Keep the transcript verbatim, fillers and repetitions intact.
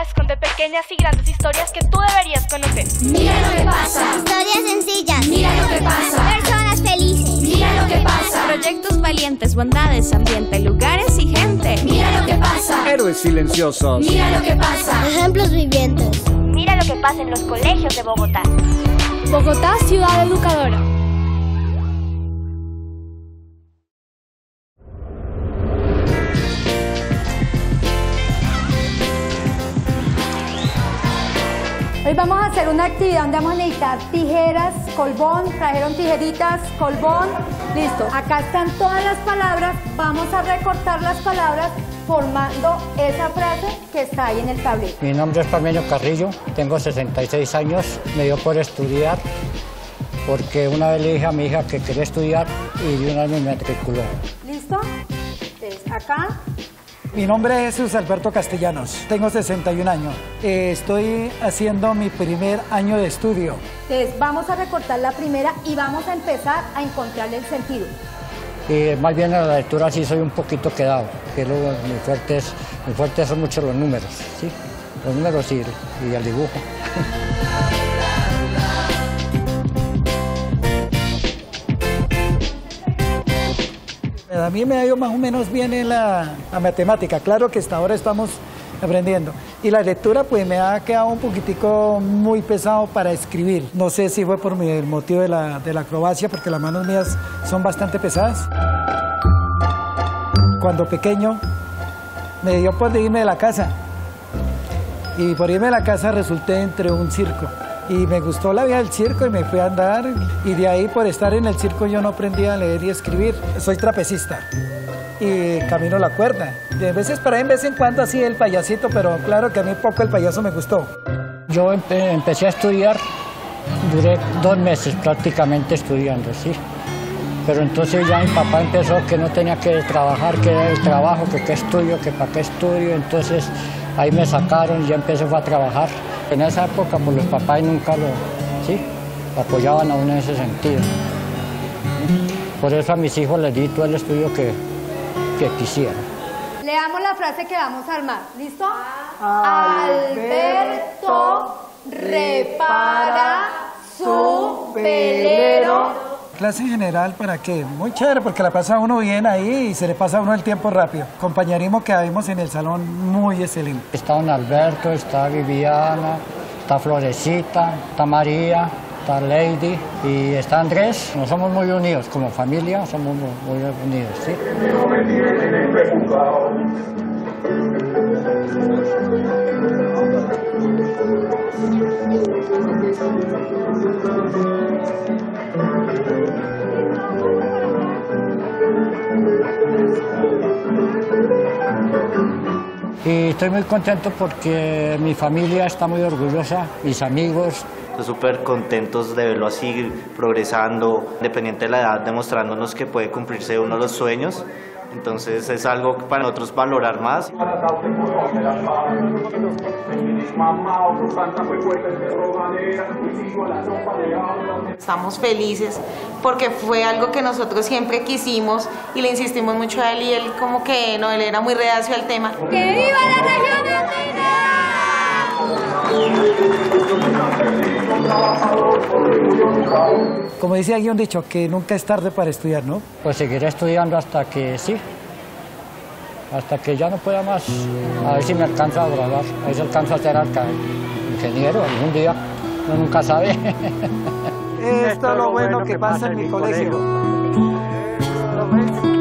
esconde pequeñas y grandes historias que tú deberías conocer. Mira lo que pasa. Historias sencillas. Mira lo que pasa. Personas felices. Mira lo que pasa. Proyectos valientes, bondades, ambiente, lugares y gente. Mira lo que pasa. Héroes silenciosos. Mira lo que pasa. Ejemplos vivientes. Mira lo que pasa en los colegios de Bogotá. Bogotá, ciudad educadora. Hoy vamos a hacer una actividad donde vamos a necesitar tijeras, colbón, trajeron tijeritas, colbón, listo. Acá están todas las palabras, vamos a recortar las palabras formando esa frase que está ahí en el tablero. Mi nombre es Parmenio Carrillo, tengo sesenta y seis años, me dio por estudiar porque una vez le dije a mi hija que quería estudiar y de una vez me matriculó. ¿Listo? Entonces, acá. Mi nombre es Jesús Alberto Castellanos, tengo sesenta y un años. Eh, estoy haciendo mi primer año de estudio. Entonces vamos a recortar la primera y vamos a empezar a encontrarle el sentido. Y más bien en la lectura sí soy un poquito quedado, que luego mi fuerte, es, mi fuerte son mucho los números, ¿sí? Los números y, y el dibujo. A mí me ha ido más o menos bien en la, la matemática, claro que hasta ahora estamos aprendiendo. Y la lectura pues me ha quedado un poquitico muy pesado para escribir. No sé si fue por mi, el motivo de la, de la acrobacia, porque las manos mías son bastante pesadas. Cuando pequeño me dio por irme de la casa. Y por irme de la casa resulté entre un circo. Y me gustó la vida del circo y me fui a andar. Y de ahí, por estar en el circo, yo no aprendí a leer y escribir. Soy trapecista y camino la cuerda. De veces para en vez en cuando así el payasito, pero claro que a mí poco el payaso me gustó. Yo empe empecé a estudiar, duré dos meses prácticamente estudiando, ¿sí? Pero entonces ya mi papá empezó que no tenía que trabajar, que era el trabajo, que qué estudio, que para qué estudio. Entonces ahí me sacaron y ya empecé a trabajar. En esa época pues los papás nunca lo, ¿sí? apoyaban a uno en ese sentido. Por eso a mis hijos les di todo el estudio que, que quisieran. Leamos la frase que vamos a armar, ¿listo? Alberto repara su velero. Clase general, ¿para qué? Muy chévere, porque la pasa uno bien ahí y se le pasa a uno el tiempo rápido. Compañerismo que vimos en el salón, muy excelente. Está don Alberto, está Viviana, está Florecita, está María, está Lady y está Andrés. Nos somos muy unidos, como familia somos muy, muy unidos, ¿sí? Y estoy muy contento porque mi familia está muy orgullosa, mis amigos. Estoy súper contentos de verlo así, progresando, independiente de la edad, demostrándonos que puede cumplirse uno de los sueños. Entonces es algo para nosotros valorar más. Estamos felices porque fue algo que nosotros siempre quisimos y le insistimos mucho a él y él como que no, él era muy reacio al tema. ¡Que viva la región andina! Como dice alguien un dicho, que nunca es tarde para estudiar, ¿no? Pues seguiré estudiando hasta que sí, hasta que ya no pueda más. A ver si me alcanza a graduar, a ver si alcanzo a ser ingeniero algún día, uno nunca sabe. Esto es lo bueno que pasa en mi colegio.